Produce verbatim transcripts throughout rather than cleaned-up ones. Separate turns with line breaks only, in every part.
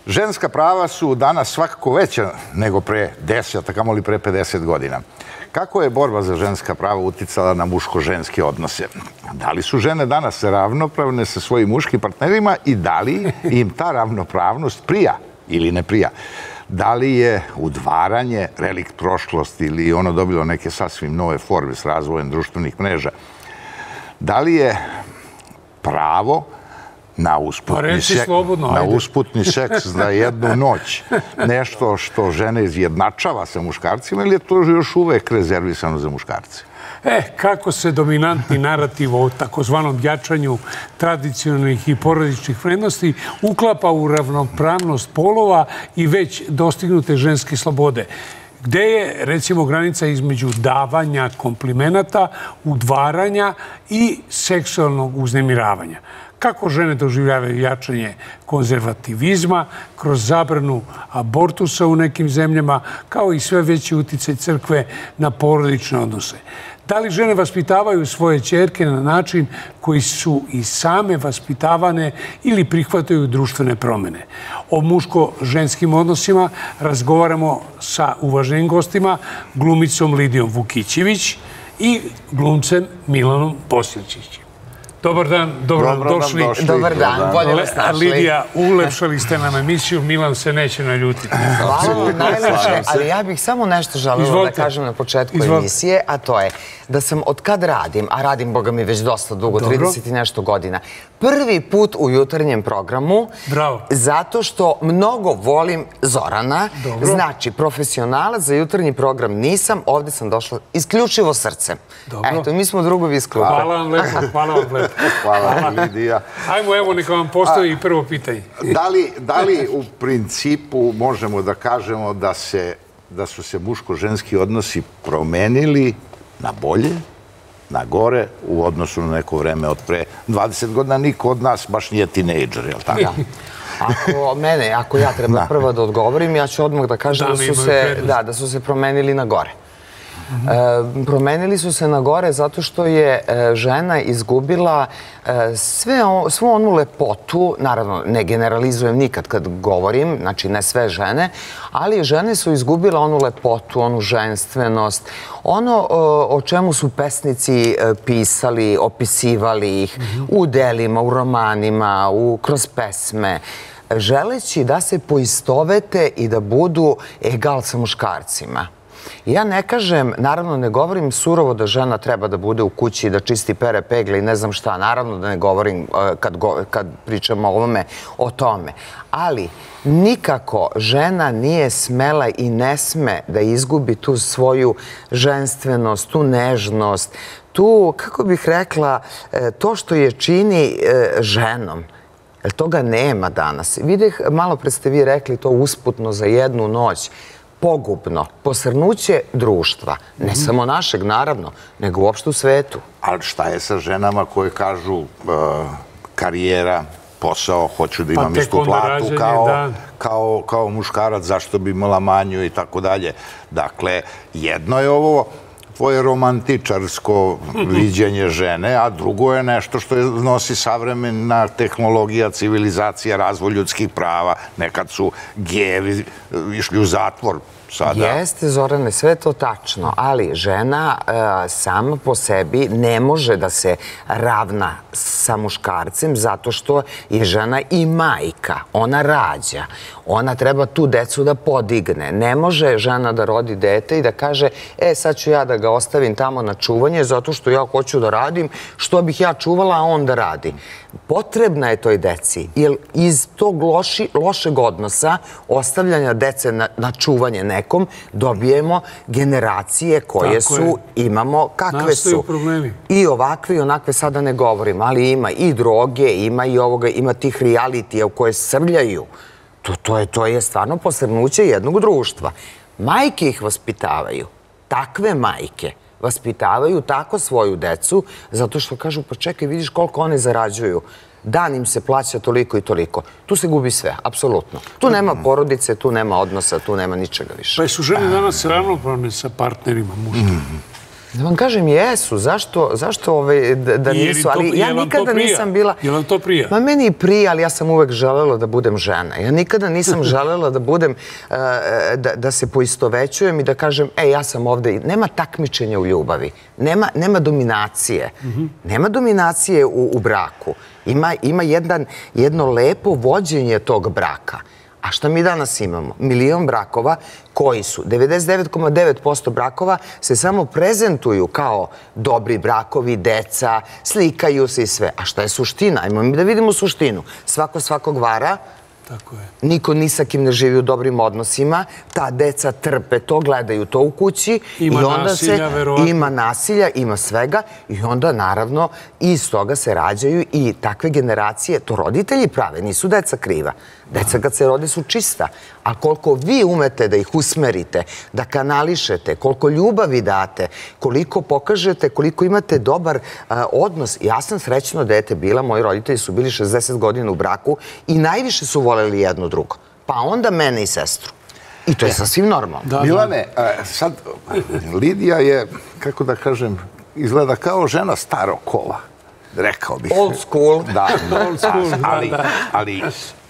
Ženska prava su danas svakako veća nego pre deset, a kamoli pre pedeset godina. Kako je borba za ženska prava uticala na muško-ženske odnose? Da li su žene danas ravnopravne sa svojim muškim partnerima i da li im ta ravnopravnost prija ili ne prija? Da li je udvaranje relikt prošlosti ili ono dobilo neke sasvim nove forme s razvojem društvenih mreža? Da li je pravo na usputni seks za jednu noć nešto što žene izjednačava sa muškarcima ili je to još uvek rezervisano za muškarce?
E, kako se dominantni narativ o takozvanom jačanju tradicionalnih i porodičnih vrednosti uklapa u ravnopravnost polova i već dostignute ženske slobode? Gde je, recimo, granica između davanja komplimenata, udvaranja i seksualnog uznemiravanja? Kako žene doživljavaju jačanje konzervativizma kroz zabranu abortusa u nekim zemljama, kao i sve veći uticaj crkve na porodične odnose? Da li žene vaspitavaju svoje ćerke na način koji su i same vaspitavane ili prihvataju društvene promene? O muško-ženskim odnosima razgovaramo sa uvaženim gostima, glumicom Lidijom Vukićević i glumcem Milanom Posilčićem. Dobar dan, dobro nam došli.
Dobar dan, bolje vas našli.
Lidija, ulepšali ste nam emisiju, Milan se neće naljutiti.
Hvala vam najlepše, ali ja bih samo nešto želela da kažem na početku emisije, a to je da sam od kad radim, a radim, boga mi, već dosta dugo, trideset i nešto godina, prvi put u jutarnjem programu, zato što mnogo volim Zorana, znači profesionalac za jutarnji program nisam, ovdje sam došla isključivo srcem. Eto, mi smo drugovi iz kluba.
Hvala vam lepo, hvala vam lepo.
Hvala, Lidija.
Ajmo, evo, neka vam postoji i prvo pitanje.
Da li u principu možemo da kažemo da su se muško-ženski odnosi promenili na bolje, na gore, u odnosu na neko vreme od pre dvadeset godina? Niko od nas baš nije tinejdžer, je li tako?
Ako mene, ako ja treba prvo da odgovorim, ja ću odmah da kažem da su se promenili na gore. Promenili su se na gore zato što je žena izgubila svu onu lepotu, naravno ne generalizujem nikad kad govorim, znači ne sve žene, ali žene su izgubile onu lepotu, onu ženstvenost, ono o čemu su pesnici pisali, opisivali ih u delima, u romanima, kroz pesme, želeći da se poistovete i da budu egal sa muškarcima. Ja ne kažem, naravno ne govorim surovo da žena treba da bude u kući i da čisti pere pegle i ne znam šta, naravno da ne govorim kad pričamo o ovome, o tome. Ali nikako žena nije smela i ne sme da izgubi tu svoju ženstvenost, tu nežnost, tu, kako bih rekla, to što je čini ženom. Jer toga nema danas. Videh, malo pre ste vi rekli to usputno za jednu noć. Pogubno, posrnuće društva, ne samo našeg, naravno, nego uopšte u svetu.
Ali šta je sa ženama koje kažu karijera, posao, hoću da imam istu platu kao muškarac, zašto bi imala manju i tako dalje. Dakle, jedno je ovo tvoje romantičarsko viđenje žene, a drugo je nešto što nosi savremena tehnologija, civilizacija, razvoj ljudskih prava. Nekad su gejevi išli u zatvor.
Jeste, Zorane, sve to tačno, ali žena sama po sebi ne može da se ravna sa muškarcem zato što je žena i majka, ona rađa. Ona treba tu decu da podigne. Ne može žena da rodi dete i da kaže, e, sad ću ja da ga ostavim tamo na čuvanje zato što ja hoću da radim, što bih ja čuvala, a on da radi. Potrebna je toj deci, jer iz tog lošeg odnosa, ostavljanja dece na čuvanje nekom, dobijemo generacije koje su, imamo kakve su. I ovakve i onakve sada ne govorim, ali ima i droge, ima i ovoga, ima tih realitija u koje srljaju. To je stvarno posrnuće jednog društva. Majke ih vaspitavaju, takve majke vaspitavaju tako svoju decu, zato što kažu, pa čekaj, vidiš koliko one zarađuju. Dan im se plaća toliko i toliko. Tu se gubi sve, apsolutno. Tu nema porodice, tu nema odnosa, tu nema ničega više.
Pa su žene danas ravnopravne sa partnerima muškim?
Da vam kažem, jesu. Zašto, zašto ove, da nisu? Ali ja nikada nisam bila...
Je vam to prija?
Ma meni i prija, ali ja sam uvek želela da budem žena. Ja nikada nisam želela da budem, da, da se poistovećujem i da kažem, e, ja sam ovde. Nema takmičenja u ljubavi. Nema, nema dominacije. Nema dominacije u, u braku. Ima, ima jedan, jedno lepo vođenje tog braka. A šta mi danas imamo? Milion brakova koji su, devedeset devet zarez devet posto brakova se samo prezentuju kao dobri brakovi, deca, slikaju se i sve. A šta je suština? Ajmo mi da vidimo suštinu. Svako svakog vara,
tako je.
Niko ni sa kim ne živi u dobrim odnosima, ta deca trpe to, gledaju to u kući.
Ima nasilja, verovatno.
Ima nasilja, ima svega i onda naravno iz toga se rađaju i takve generacije, to roditelji prave, nisu deca kriva. Deca kad se rode su čista, a koliko vi umete da ih usmerite, da kanališete, koliko ljubavi date, koliko pokažete, koliko imate dobar odnos. Ja sam srećno dete bila, moji roditelji su bili šezdeset godina u braku i najviše su voljeli jedno drugo. Pa onda mene i sestru. I to je sasvim normalno.
Milane, sad Lidija je, kako da kažem, izgleda kao žena starog kova. Rekao bih.
Old school.
Da, old school. Ali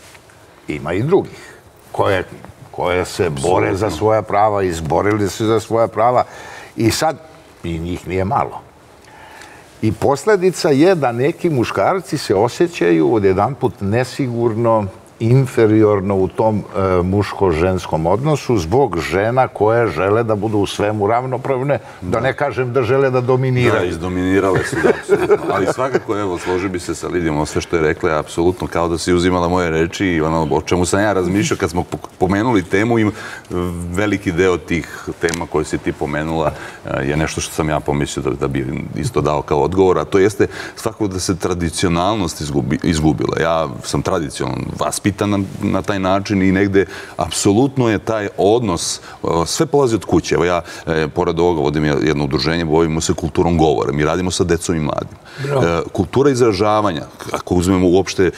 ima i drugih koje, koje se bore za svoja prava, izborili se za svoja prava i sad i njih nije malo. I posljedica je da neki muškarci se osjećaju odjedanput nesigurno, inferiorno u tom muško-ženskom odnosu zbog žena koje žele da budu u svemu ravnopravne, da ne kažem da žele da dominiraju.
Da, izdominirale su, apsolutno. Ali svakako, evo, složi bi se sa Lidijom, sve što je rekla je apsolutno kao da si uzimala moje reči i ono o čemu sam ja razmišljao kad smo pomenuli temu i veliki deo tih tema koje si ti pomenula je nešto što sam ja pomislio da bi isto dao kao odgovor, a to jeste svakako da se tradicionalnost izgubila. Ja sam tradicionalan vaspitan na taj način i negde apsolutno je taj odnos, sve polazi od kuće. Evo ja, pored ovoga, vodim jedno udruženje, bavimo se kulturom govora. Mi radimo sa decom i mladim. Kultura izražavanja, ako uzmemo uopšte,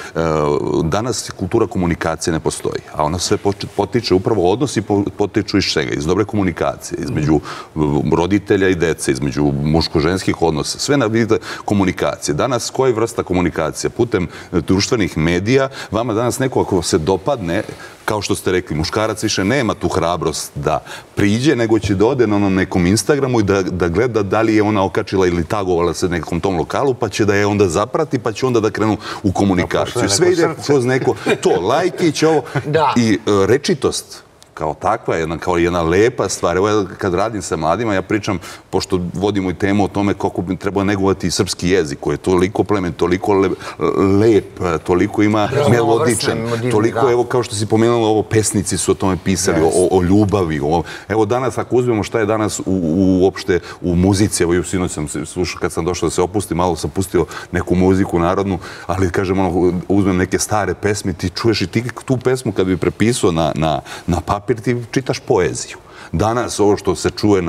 danas kultura komunikacije ne postoji, a ona sve potiče, upravo odnosi potiču iz čega? Iz dobre komunikacije, između roditelja i dece, između muško-ženskih odnosa, sve na vidite komunikacije. Danas koja je vrsta komunikacije? Putem društvenih medija, vama danas neko ako se dopadne, kao što ste rekli, muškarac više nema tu hrabrost da priđe, nego će da ode na onom nekom Instagramu i da gleda da li je ona okačila ili tagovala se nekom tom lokalu, pa će da je onda zaprati, pa će onda da krenu u komunikaciju. Sve ide kroz neko, to, lajkić, ovo. I rečitost kao takva, kao jedna lepa stvar. Evo, kad radim sa mladima, ja pričam, pošto vodimo i temu o tome kako bi trebalo negovati srpski jezik, koji je toliko plemen, toliko lep, toliko ima melodičan, toliko, evo, kao što si pomenula, ovo, pesnici su o tome pisali, o ljubavi. Evo, danas, ako uzmemo šta je danas uopšte u muzici, evo, sinoć sam slušao, kad sam došao da se opustim, malo sam pustio neku muziku narodnu, ali, kažem, uzmem neke stare pesme, ti čuješ i ti tu pesmu kad bi prepisao na papir, ti čitaš poeziju. Danas ovo što se čuje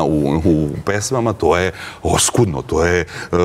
u pesmama, to je oskudno, to je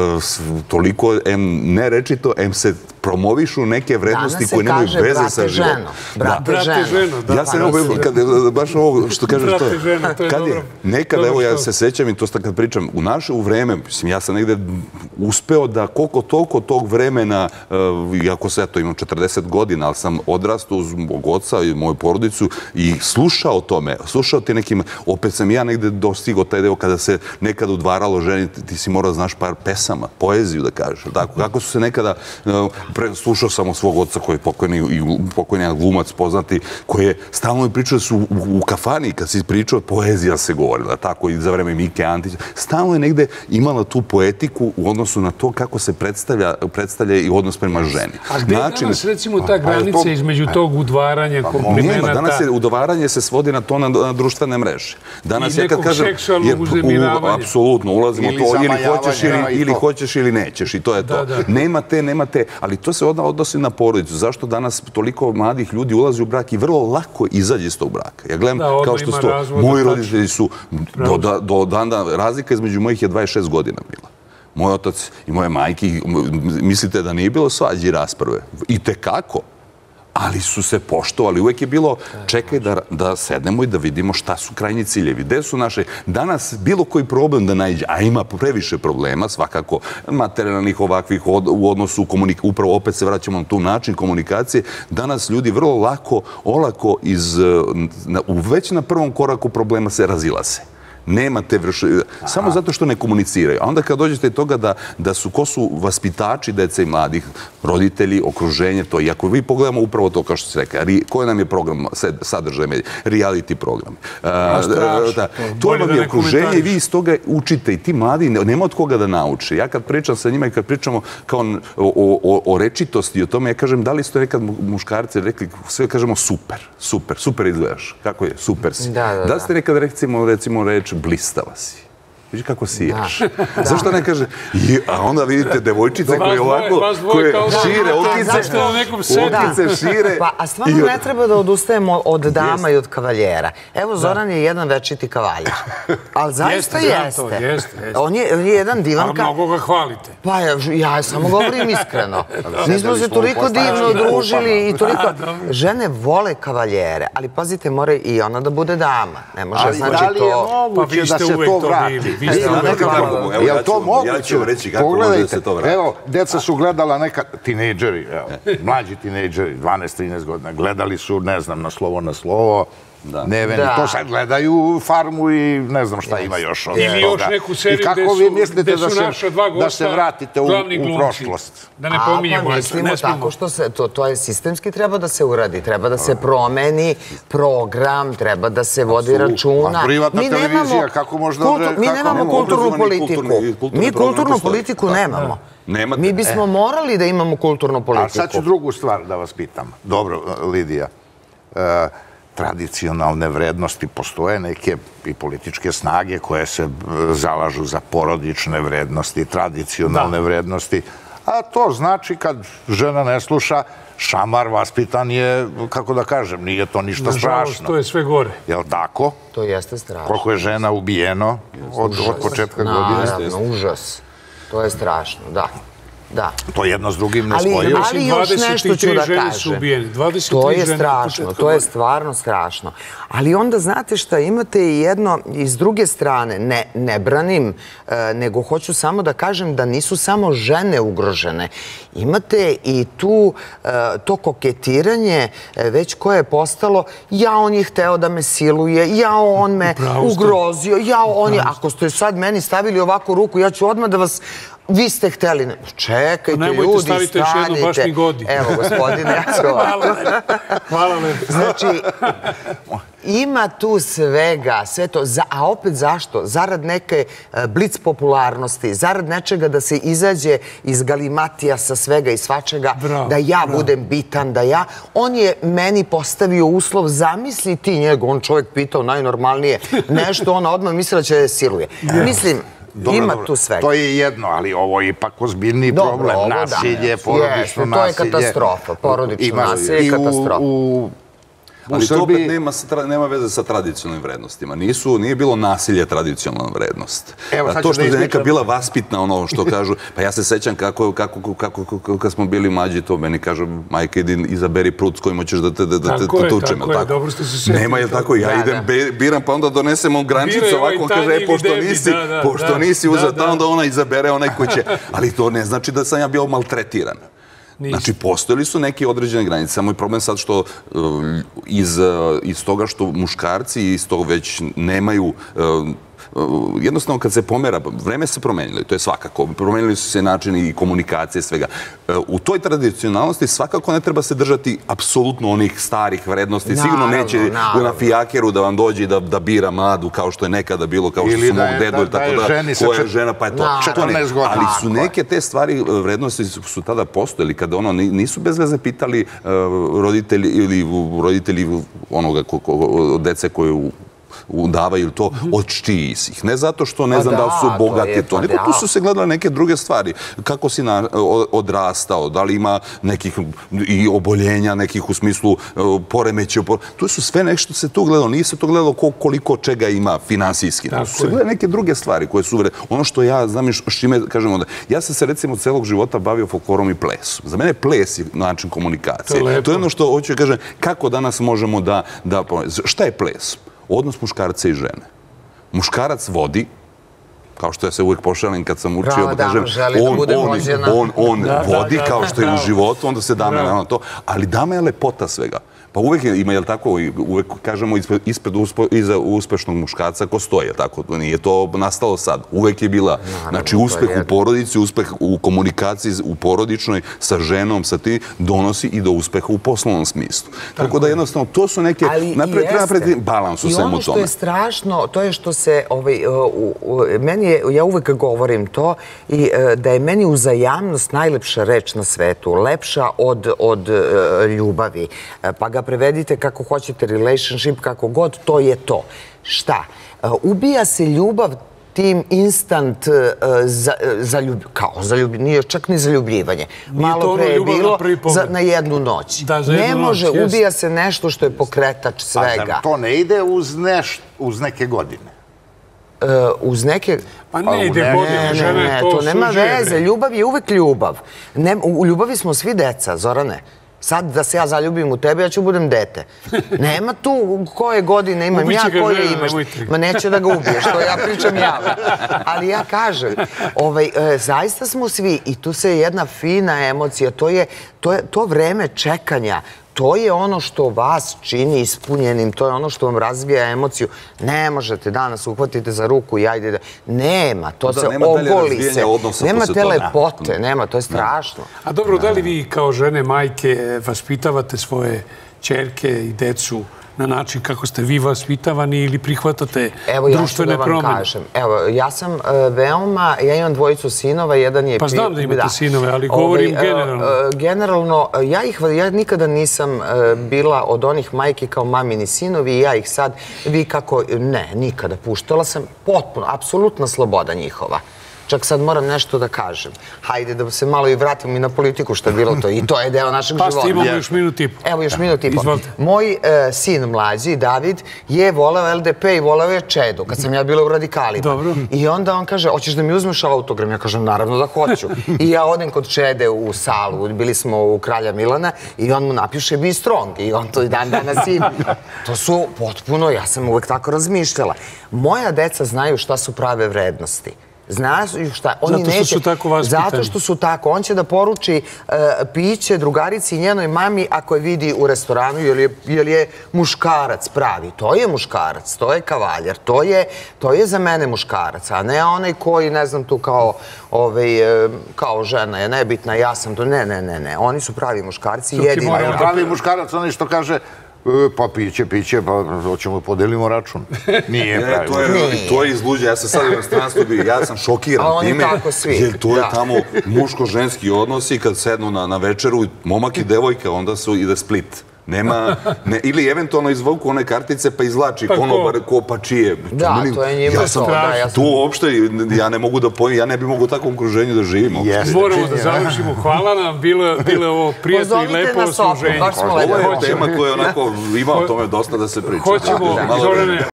toliko, em nerečito, em se promovišu neke vrednosti koje nemaju veze sa životom.
Brate ženo.
Ja se ne baš ovo što kažeš to. Kad je, nekada, evo ja se sećam i to kad pričam, u naše vreme, mislim, ja sam negde uspeo da koliko toliko tog vremena, iako se ja to imam četrdeset godina, ali sam odrastao uz mog oca i moju porodicu i slušao tome, slušao ti nekim, opet sam ja negde dostigao taj deo kada se nekada udvaralo ženi, ti si morao znaš par pesama, poeziju da kažeš, tako, kako su se nekada slušao sam od svog oca koji je pokojni glumac poznati, koji je stalno mi pričao da su u kafani, kad si pričao, poezija se govorila, tako i za vreme Mike Antića. Stalno je negde imala tu poetiku u odnosu na to kako se predstavlja i odnos prema ženi.
A gde je danas, recimo, ta granica između tog udvaranja, komplimenata?
Danas je udvaranje se svodi na to na društvene mreže.
I nekog seksualnog uznemiravanja.
Apsolutno, ulazimo u to, ili hoćeš ili nećeš, i to je to. Nema te, nema te, ali to se odnosi na porodicu. Zašto danas toliko mladih ljudi ulazi u brak i vrlo lako izađe iz tog braka? Ja gledam kao što su to, moji roditelji su, do dana, razlika između mojih je dvadeset šest godina bila. Moj otac i moje majke, mislite da nije bilo svađe i rasprave? I tekako. ali su se poštovali. Uvek je bilo, čekaj da sednemo i da vidimo šta su krajnji ciljevi. Gde su naše... Danas bilo koji problem da najde, a ima previše problema, svakako materijalnih ovakvih u odnosu, upravo opet se vraćamo na tu način komunikacije, danas ljudi vrlo lako, olako već na prvom koraku problema se razilaze. Nema te vrše... Samo zato što ne komuniciraju. A onda kad dođete do toga da su, ko su vaspitači dece i mladih, roditelji, okruženje, to. I ako vi pogledamo upravo to, kao što se reka, koji nam je program, sadržaj medija, reality program. To vam je okruženje i vi iz toga učite i ti mladi, nema od koga da nauče. Ja kad pričam sa njima i kad pričamo kao o rečitosti i o tome, ja kažem, da li ste nekad muškarci rekli, sve kažemo super, super, super izgledaš. Kako je? Super si. Da li ste nekad recimo reč blistava si. Vidiš kako sijaš. Zašto ne kaže... A onda vidite devojčice koje ovako, koje šire, okice šire.
A stvarno ne treba da odustajemo od dama i od kavaljera. Evo, Zoran je jedan večiti kavaljer. Ali zaista jeste. On je jedan divan...
A mnogo ga hvalite.
Pa ja samo govorim iskreno. Mi smo se toliko divno družili i toliko... Žene vole kavaljere, ali pazite, mora i ona da bude dama. Ne može, znači to...
Pa vi ste uvek to bili. Je li to moguće? Pogledajte, evo, deca su gledala neka, tinejdžeri, mlađi tinejdžeri, dvanaest trinaest godina, gledali su, ne znam, na slovo na slovo, Neveni, to sad gledaju Farmu i ne znam šta ima još od toga.
Ili još neku seriju gde su naša dva gosta glavni glumci. Da ne pominjamo.
Pa mislimo tako što se, to je sistemski treba da se uradi, treba da se promeni program, treba da se vodi računa.
A privatna televizija, kako možda...
Mi nemamo kulturnu politiku. Mi kulturnu politiku nemamo. Mi bismo morali da imamo kulturnu politiku.
A sad ću drugu stvar da vas pitam. Dobro, Lidija. Tradicionalne vrednosti, postoje neke i političke snage koje se zalažu za porodične vrednosti, tradicionalne vrednosti, a to znači kad žena ne sluša, šamar vaspitan je, kako da kažem, nije to ništa strašno.
Nažalost, to je sve gore.
Je li tako?
To jeste strašno.
Koliko je žena ubijeno od početka godine?
Naravno, užas. To je strašno, da. Da.
To jedno s drugim ne spojivo.
Ali još nešto ću da kažem. To je strašno, to je stvarno strašno. Ali onda znate šta, imate i jedno, iz druge strane, ne branim, nego hoću samo da kažem da nisu samo žene ugrožene. Imate i tu to koketiranje već koje je postalo, ja on je hteo da me siluje, ja on me ugrozio, ja on je, ako ste sad meni stavili ovako ruku, ja ću odmah da vas... Vi ste hteli... Čekajte, ljudi, stanite.
Nemojte staviti još jednu, baš mi godi.
Evo, gospodine, ja ću ovako.
Hvala vam.
Znači, ima tu svega, sve to. A opet zašto? Zarad neke blic popularnosti, zarad nečega da se izađe iz galimatija sa svega i svačega, da ja budem bitan, da ja... On je meni postavio uslov, zamisli ti njega, on čovjek pitao najnormalnije nešto, ona odmah mislila će da siluje. Mislim... Ima tu svega.
To je jedno, ali ovo je ipak ozbiljni problem. Nasilje, porodično nasilje.
To je katastrofa. Porodično nasilje je katastrofa.
Ali to opet nema veze sa tradicionalnim vrednostima. Nije bilo nasilje tradicionalna vrednost. To što je neka bila vaspitna, ono što kažu, pa ja se sećam kako kad smo bili mlađi, to meni kažu, majka, idi izaberi prut s kojim hoćeš da te tučemo.
Tako je, dobro ste se sjetili.
Nema, je tako, ja idem, biram, pa onda donesemo grančicu ovako, kaže, e, pošto nisi uzeo, onda ona izabere onaj ko će. Ali to ne znači da sam ja bio maltretiran. Znači, postojali su neke određene granice. Samo je problem sad što iz toga što muškarci iz toga već nemaju... Jednostavno, kad se pomera, vreme se promenilo, to je svakako. Promenili su se načini i komunikacije, svega. U toj tradicionalnosti svakako ne treba se držati apsolutno onih starih vrednosti. Sigurno neće na fijakeru da vam dođe i da bira mladu kao što je nekada bilo, kao što su mog dedu ili tako da, koja je žena, pa je to. Ali su neke te stvari, vrednosti su tada postojali, kada ono nisu bez veze pitali roditelji ili roditelji onoga dece koje udavaju to od čiji si ih. Ne zato što ne znam da li su bogati to, nego tu su se gledale neke druge stvari. Kako si odrastao, da li ima nekih i oboljenja, nekih u smislu poremeća. Tu su sve nešto se tu gledalo. Nije se to gledalo koliko čega ima finansijski. Tu su se gledale neke druge stvari koje su vredne. Ono što ja znam i s čime kažemo da... Ja sam se recimo celog života bavio folklorom i plesom. Za mene ples je način komunikacije. To je ono što hoću da kažem, kako danas možemo da... Šta je ples? Odnos muškarca i žene. Muškarac vodi, kao što ja se uvijek pošalim kad sam učio, da kažem, on vodi kao što je u životu, onda se dame na to, ali dama je lepota svega. Pa uvijek ima, jel tako, uvijek kažemo ispred iza uspešnog muškarca ko stoje, tako, nije to nastalo sad. Uvijek je bila, znači, uspeh u porodici, uspeh u komunikaciji u porodičnoj sa ženom, sa ti, donosi i do uspeha u poslovnom smislu. Tako da jednostavno, to su neke, napred treba napraviti balans u svemu tome.
I ono što je strašno, to je što se, meni je, ja uvijek govorim to, da je meni uzajamnost najlepša reč na svetu, lepša od ljubavi. Pa ga prevedite kako hoćete, relationship, kako god, to je to. Šta? Ubija se ljubav tim instant zaljubljivanje, nije čak ni zaljubljivanje. Malo pre je bilo na jednu noć. Ne može, ubija se nešto što je pokretač svega.
To ne ide uz neke godine?
Uz neke...
Pa ne ide godine, žene to
to nema veze. Ljubav je uvek ljubav. U ljubavi smo svi deca, Zorane. Sad da se ja zaljubim u tebe, ja ću budem dete. Nema tu koje godine imam ja, koje imaš. Ma neće da ga ubiješ, to ja pričam javno. Ali ja kažem, zaista smo svi, i tu se jedna fina emocija, to vreme čekanja, to je ono što vas čini ispunjenim, to je ono što vam razvija emociju. Ne možete danas uhvatite za ruku i ajde da... Nema, to se ogoli se. Nema te lepote, nema, to je strašno.
A dobro, da li vi kao žene, majke, vaspitavate svoje ćerke i decu na način kako ste vi vaspitavani ili prihvatate društvene promene?
Evo, ja ću da vam kažem. Evo, ja sam veoma, ja imam dvojicu sinova, jedan je...
Pa znam da imate sinove, ali govorim generalno.
Generalno, ja nikada nisam bila od onih majki kao mamini sinovi i ja ih sad, vi kako, ne, nikada. Puštala sam potpuno, apsolutna sloboda njihova. Čak sad moram nešto da kažem. Hajde da se malo i vratimo i na politiku što je bilo to. I to je deo našeg života.
Pa ste imamo još minut i po.
Evo još minut i po. Moj sin mlađi, David, je voleo L D P i voleo je Čedu, kad sam ja bila u Radikalima.
Dobro.
I onda on kaže, hoćeš da mi uzmeš autogram? Ja kažem, naravno da hoću. I ja odem kod Čede u salu, bili smo u Kralja Milana i on mu napiše Be Strong. I on to i dan danas ima. To su potpuno, ja sam uvek tako razmišljala. Moja deca znaju šta su prave vrednosti. Znaju šta?
Zato što su tako vaspitani.
Zato što su tako. On će da poruči piće drugarici i njenoj mami ako je vidi u restoranu jer je muškarac pravi. To je muškarac, to je kavaljer, to je za mene muškarac, a ne onaj koji, ne znam, tu kao žena je nebitna, ja sam to. Ne, ne, ne, ne. Oni su pravi muškarci.
Pravi muškarac, onaj što kaže pa piće, piće, pa hoćemo podelimo račun. Nije pravi.
To je izluđe. Ja sam sad u inostranstvu bio, ja sam šokiran time, jer to je tamo muško-ženski odnosi kad sednu na večeru, momak i devojka, onda su ide Split. Nema, ili eventualno izvuku one kartice pa izlači konobar ko pa čije.
Da, to je njima to.
To uopšte, ja ne mogu da pojem, ja ne bi mogu u takvom okruženju da živim.
Moramo da završimo. Hvala nam, bilo je ovo prijatno i lepo osluženje.
Ovo je tema koja je onako, ima o tome dosta da se priča.
Hoćemo, Zorane,